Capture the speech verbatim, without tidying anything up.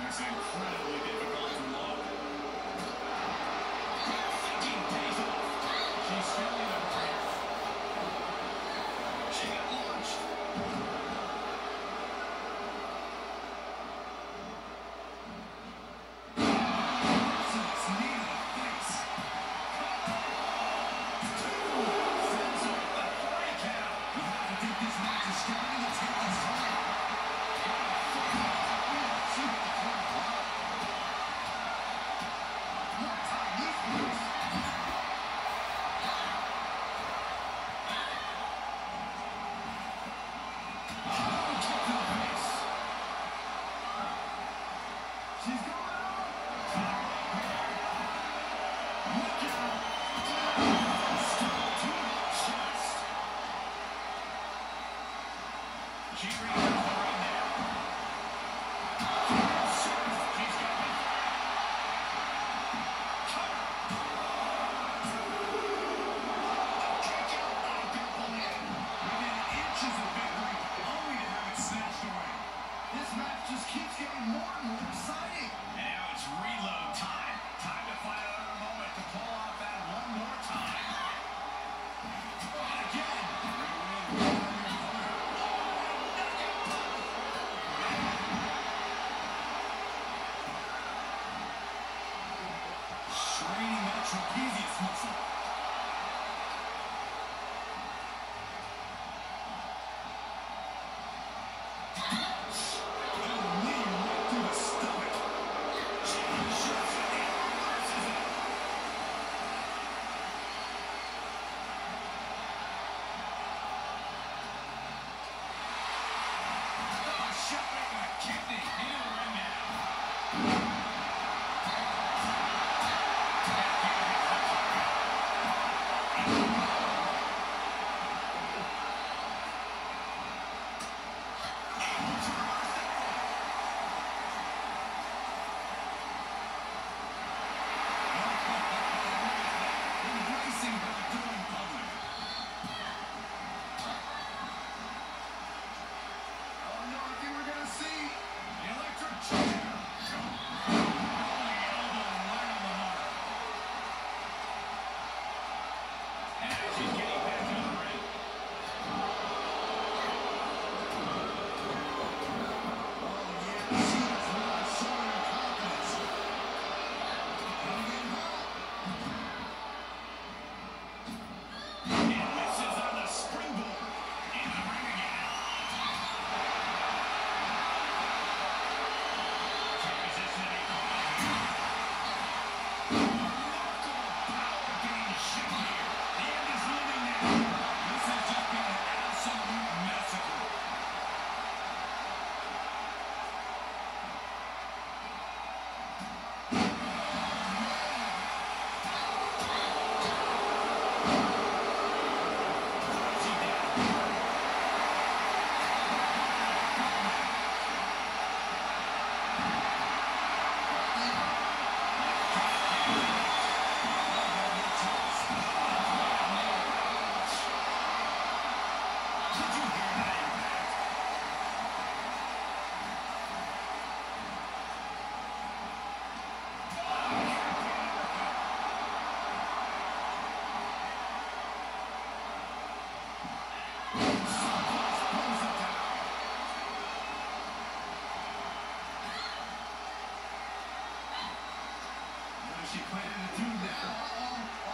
It's incredibly difficult to walk. Thinking pays off. She's feeling the burn. She got launched. She reads the ring now. She's got it. Kick out. Oh, good plan. Within inches of victory, only to have it snatched away. This match just keeps getting more and more exciting. And now it's reload time. Time to find another moment to pull off that one more time. And again. Straining that trapezius muscle. A knee right through the stomach. She shoots it and reverses it. Oh, shot right in the kidney. In the ring now. She planning to do now.